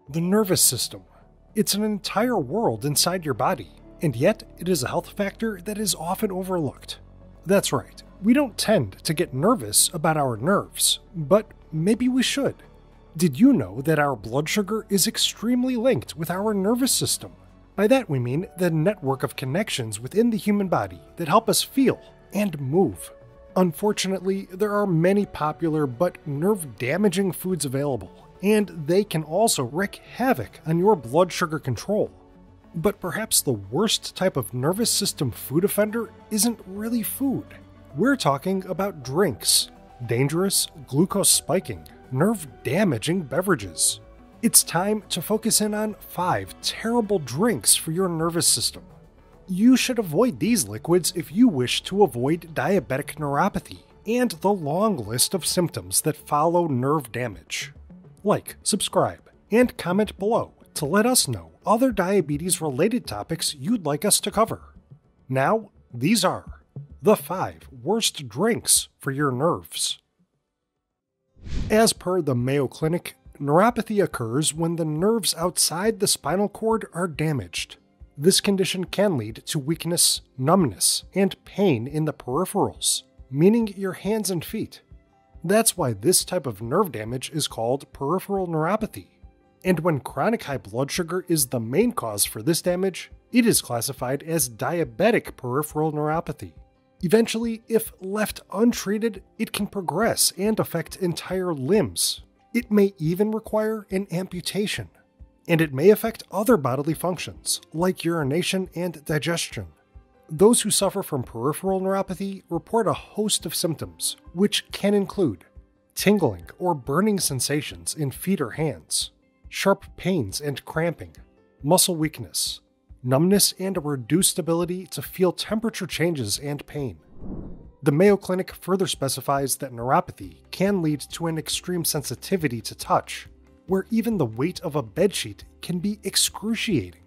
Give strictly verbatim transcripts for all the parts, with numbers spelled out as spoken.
The nervous system. It's an entire world inside your body, and yet it is a health factor that is often overlooked. That's right, we don't tend to get nervous about our nerves, but maybe we should. Did you know that our blood sugar is extremely linked with our nervous system? By that we mean the network of connections within the human body that help us feel and move. Unfortunately, there are many popular but nerve-damaging foods available, and they can also wreak havoc on your blood sugar control. But perhaps the worst type of nervous system food offender isn't really food. We're talking about drinks, dangerous, glucose-spiking, nerve-damaging beverages. It's time to focus in on five terrible drinks for your nervous system. You should avoid these liquids if you wish to avoid diabetic neuropathy and the long list of symptoms that follow nerve damage. Like, subscribe, and comment below to let us know other diabetes-related topics you'd like us to cover. Now, these are the five worst drinks for your nerves. As per the Mayo Clinic, neuropathy occurs when the nerves outside the spinal cord are damaged. This condition can lead to weakness, numbness, and pain in the peripherals, meaning your hands and feet. That's why this type of nerve damage is called peripheral neuropathy. And when chronic high blood sugar is the main cause for this damage, it is classified as diabetic peripheral neuropathy. Eventually, if left untreated, it can progress and affect entire limbs. It may even require an amputation. And it may affect other bodily functions, like urination and digestion. Those who suffer from peripheral neuropathy report a host of symptoms, which can include tingling or burning sensations in feet or hands, sharp pains and cramping, muscle weakness, numbness, and a reduced ability to feel temperature changes and pain. The Mayo Clinic further specifies that neuropathy can lead to an extreme sensitivity to touch, where even the weight of a bedsheet can be excruciating.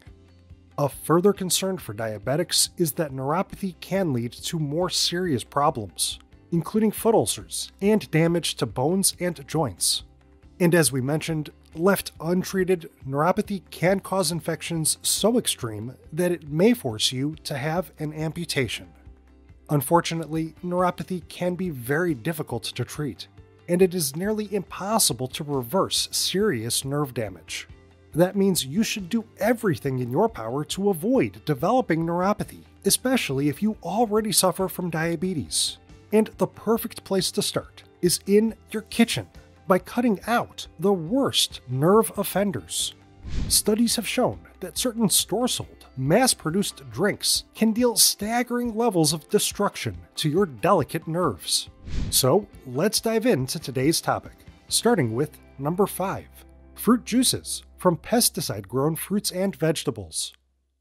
A further concern for diabetics is that neuropathy can lead to more serious problems, including foot ulcers and damage to bones and joints. And as we mentioned, left untreated, neuropathy can cause infections so extreme that it may force you to have an amputation. Unfortunately, neuropathy can be very difficult to treat, and it is nearly impossible to reverse serious nerve damage. That means you should do everything in your power to avoid developing neuropathy, especially if you already suffer from diabetes. And the perfect place to start is in your kitchen, by cutting out the worst nerve offenders. Studies have shown that certain store-sold, mass-produced drinks can deal staggering levels of destruction to your delicate nerves. So let's dive into today's topic, starting with number five, fruit juices from pesticide-grown fruits and vegetables.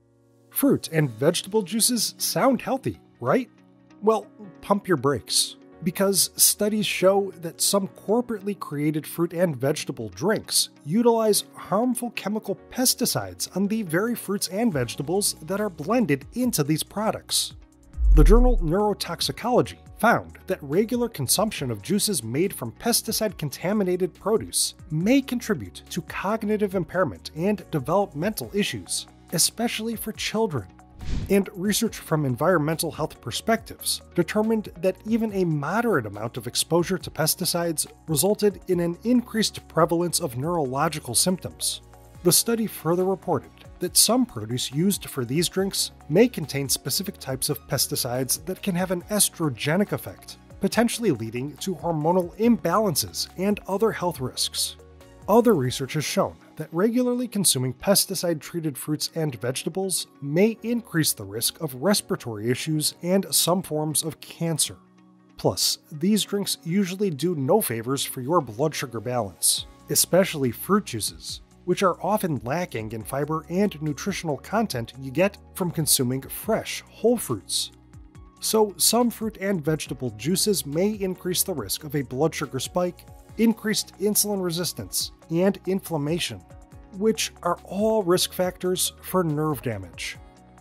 Fruit and vegetable juices sound healthy, right? Well, pump your brakes, because studies show that some corporately created fruit and vegetable drinks utilize harmful chemical pesticides on the very fruits and vegetables that are blended into these products. The journal Neurotoxicology found that regular consumption of juices made from pesticide-contaminated produce may contribute to cognitive impairment and developmental issues, especially for children. And research from environmental health perspectives determined that even a moderate amount of exposure to pesticides resulted in an increased prevalence of neurological symptoms. The study further reported that some produce used for these drinks may contain specific types of pesticides that can have an estrogenic effect, potentially leading to hormonal imbalances and other health risks. Other research has shown that regularly consuming pesticide-treated fruits and vegetables may increase the risk of respiratory issues and some forms of cancer. Plus, these drinks usually do no favors for your blood sugar balance, especially fruit juices, which are often lacking in fiber and nutritional content you get from consuming fresh, whole fruits. So, some fruit and vegetable juices may increase the risk of a blood sugar spike, increased insulin resistance, and inflammation, which are all risk factors for nerve damage.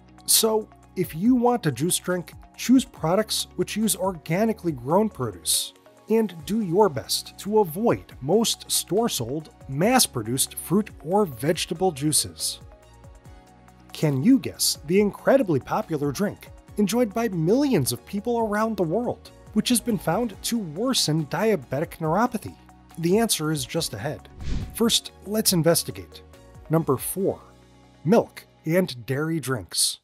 So, if you want a juice drink, choose products which use organically grown produce. and do your best to avoid most store-sold, mass-produced fruit or vegetable juices. Can you guess the incredibly popular drink enjoyed by millions of people around the world, which has been found to worsen diabetic neuropathy? The answer is just ahead. First, let's investigate. Number four. Milk and dairy drinks.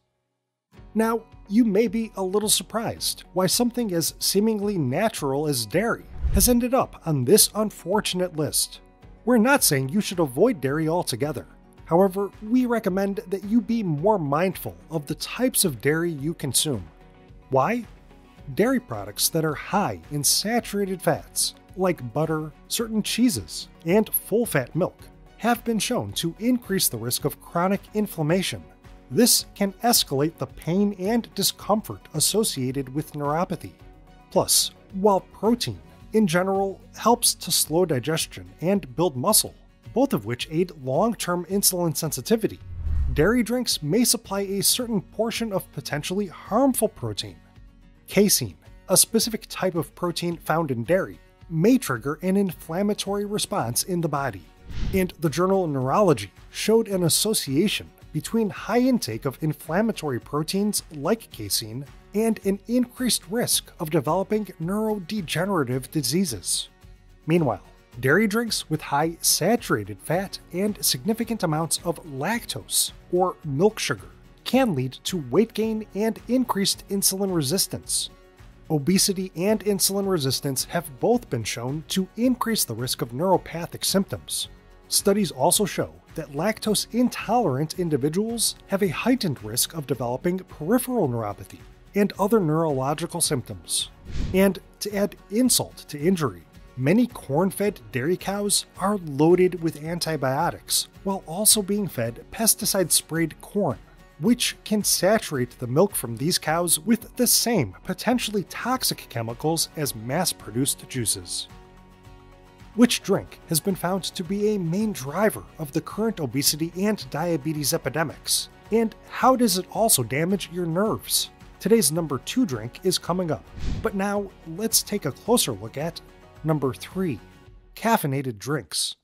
Now, you may be a little surprised why something as seemingly natural as dairy has ended up on this unfortunate list. We're not saying you should avoid dairy altogether. However, we recommend that you be more mindful of the types of dairy you consume. Why? Dairy products that are high in saturated fats, like butter, certain cheeses, and full-fat milk, have been shown to increase the risk of chronic inflammation. This can escalate the pain and discomfort associated with neuropathy. Plus, while protein, in general, helps to slow digestion and build muscle, both of which aid long-term insulin sensitivity, dairy drinks may supply a certain portion of potentially harmful protein. Casein, a specific type of protein found in dairy, may trigger an inflammatory response in the body, and the journal Neurology showed an association between high intake of inflammatory proteins like casein and an increased risk of developing neurodegenerative diseases. Meanwhile, dairy drinks with high saturated fat and significant amounts of lactose, or milk sugar, can lead to weight gain and increased insulin resistance. Obesity and insulin resistance have both been shown to increase the risk of neuropathic symptoms. Studies also show that lactose-intolerant individuals have a heightened risk of developing peripheral neuropathy and other neurological symptoms. And to add insult to injury, many corn-fed dairy cows are loaded with antibiotics while also being fed pesticide-sprayed corn, which can saturate the milk from these cows with the same potentially toxic chemicals as mass-produced juices. Which drink has been found to be a main driver of the current obesity and diabetes epidemics? And how does it also damage your nerves? Today's number two drink is coming up, but now let's take a closer look at number three. Caffeinated drinks.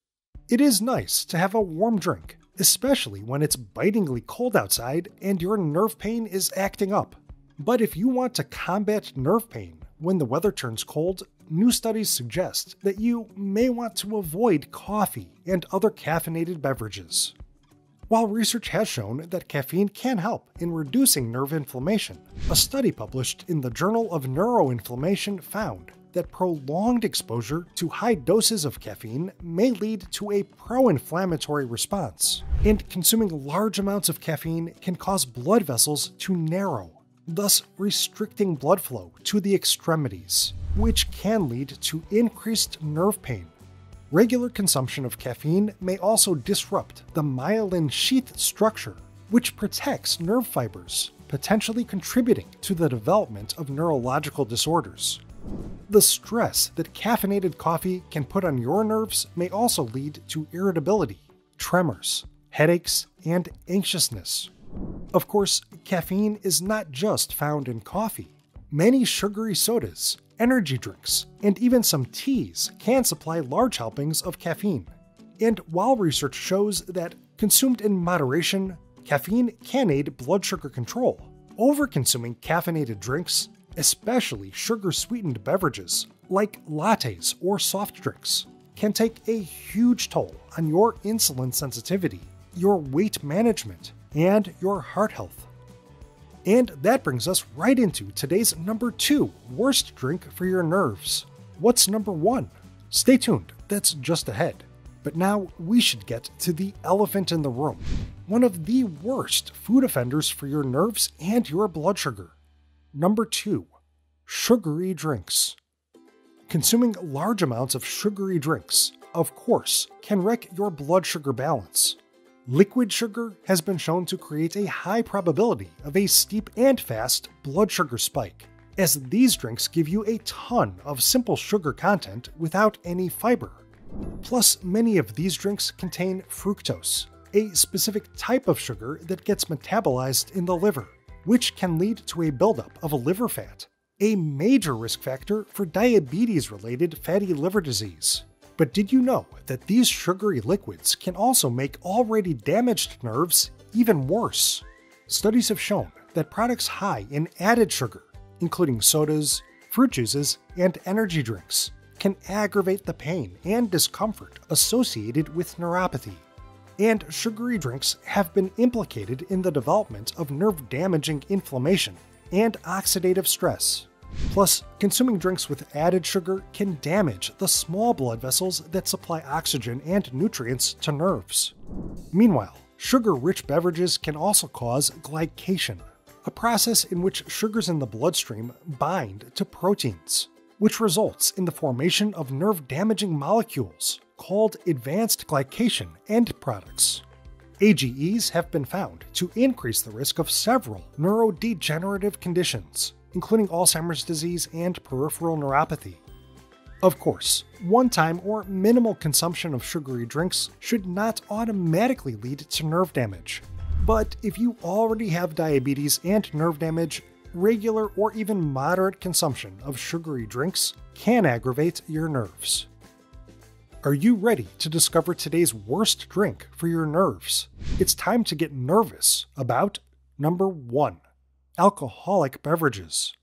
It is nice to have a warm drink, especially when it's bitingly cold outside and your nerve pain is acting up. But if you want to combat nerve pain when the weather turns cold, new studies suggest that you may want to avoid coffee and other caffeinated beverages. While research has shown that caffeine can help in reducing nerve inflammation, a study published in the Journal of Neuroinflammation found that prolonged exposure to high doses of caffeine may lead to a pro-inflammatory response, and consuming large amounts of caffeine can cause blood vessels to narrow, thus restricting blood flow to the extremities, which can lead to increased nerve pain. Regular consumption of caffeine may also disrupt the myelin sheath structure, which protects nerve fibers, potentially contributing to the development of neurological disorders. The stress that caffeinated coffee can put on your nerves may also lead to irritability, tremors, headaches, and anxiousness. Of course, caffeine is not just found in coffee. Many sugary sodas, energy drinks, and even some teas can supply large helpings of caffeine. And while research shows that consumed in moderation, caffeine can aid blood sugar control, overconsuming caffeinated drinks, especially sugar-sweetened beverages like lattes or soft drinks, can take a huge toll on your insulin sensitivity, your weight management, and your heart health. And that brings us right into today's number two worst drink for your nerves. What's number one? Stay tuned, that's just ahead. But now we should get to the elephant in the room, one of the worst food offenders for your nerves and your blood sugar. Number two, sugary drinks. Consuming large amounts of sugary drinks, of course, can wreck your blood sugar balance. Liquid sugar has been shown to create a high probability of a steep and fast blood sugar spike, as these drinks give you a ton of simple sugar content without any fiber. Plus, many of these drinks contain fructose, a specific type of sugar that gets metabolized in the liver, which can lead to a buildup of liver fat, a major risk factor for diabetes-related fatty liver disease. But did you know that these sugary liquids can also make already damaged nerves even worse? Studies have shown that products high in added sugar, including sodas, fruit juices, and energy drinks, can aggravate the pain and discomfort associated with neuropathy. And sugary drinks have been implicated in the development of nerve-damaging inflammation and oxidative stress. Plus, consuming drinks with added sugar can damage the small blood vessels that supply oxygen and nutrients to nerves. Meanwhile, sugar-rich beverages can also cause glycation, a process in which sugars in the bloodstream bind to proteins, which results in the formation of nerve-damaging molecules called advanced glycation end products. A G Es have been found to increase the risk of several neurodegenerative conditions, including Alzheimer's disease and peripheral neuropathy. Of course, one-time or minimal consumption of sugary drinks should not automatically lead to nerve damage. But if you already have diabetes and nerve damage, regular or even moderate consumption of sugary drinks can aggravate your nerves. Are you ready to discover today's worst drink for your nerves? It's time to get nervous about number one. Alcoholic beverages.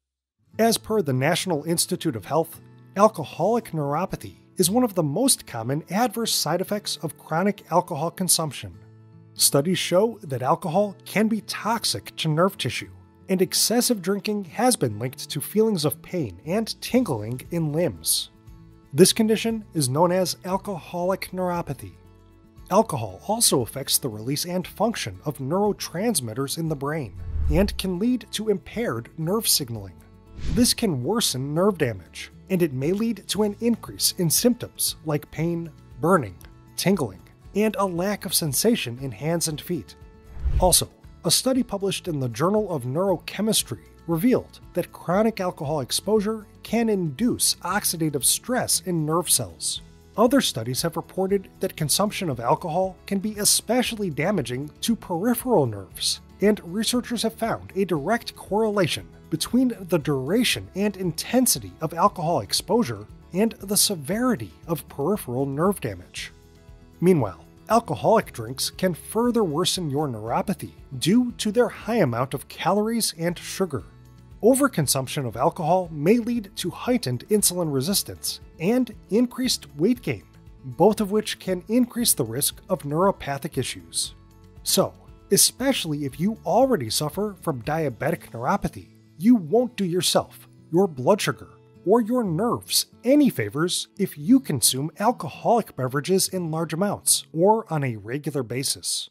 As per the National Institute of Health, alcoholic neuropathy is one of the most common adverse side effects of chronic alcohol consumption. Studies show that alcohol can be toxic to nerve tissue, and excessive drinking has been linked to feelings of pain and tingling in limbs. This condition is known as alcoholic neuropathy. Alcohol also affects the release and function of neurotransmitters in the brain, and can lead to impaired nerve signaling. This can worsen nerve damage, and it may lead to an increase in symptoms like pain, burning, tingling, and a lack of sensation in hands and feet. Also, a study published in the Journal of Neurochemistry revealed that chronic alcohol exposure can induce oxidative stress in nerve cells. Other studies have reported that consumption of alcohol can be especially damaging to peripheral nerves, and researchers have found a direct correlation between the duration and intensity of alcohol exposure and the severity of peripheral nerve damage. Meanwhile, alcoholic drinks can further worsen your neuropathy due to their high amount of calories and sugar. Overconsumption of alcohol may lead to heightened insulin resistance and increased weight gain, both of which can increase the risk of neuropathic issues. So, especially if you already suffer from diabetic neuropathy, you won't do yourself, your blood sugar, or your nerves any favors if you consume alcoholic beverages in large amounts or on a regular basis.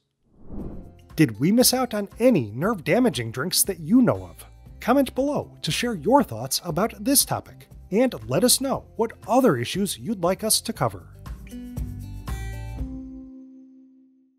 Did we miss out on any nerve-damaging drinks that you know of? Comment below to share your thoughts about this topic, and let us know what other issues you'd like us to cover.